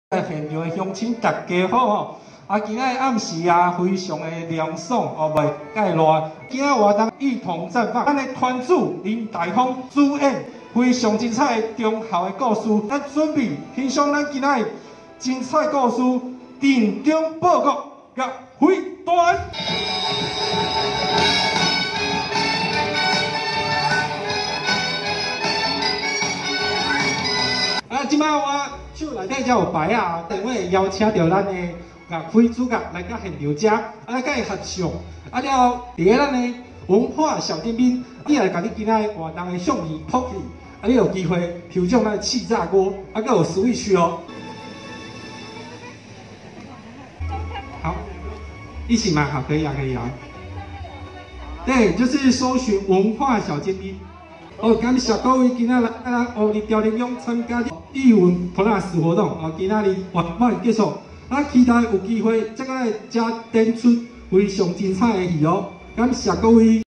现场的乡亲大家好吼！今仔暗时啊，非常的凉爽哦，袂介热。今仔活动一同绽放，咱的团主林大峰主演非常精彩的中校的故事，咱准备欣赏咱今仔精彩故事阵中报告甲会段。即摆我手内底才有牌啊，等我邀请到咱的乐会主角来到现场遮，甲伊合唱，了伫咱的文化小尖兵，你来甲你今仔活动的相片拍去，你有机会抽中咱的气炸锅，还有Switch哦。好，一起买好，可以啊，可以啊。对，就是搜寻文化小尖兵。感谢各位今仔来乌日调林乡参加艺文 Plus 活动，今仔日圆满结束，期待有机会再来加展出非常精彩的戏哦，感谢各位。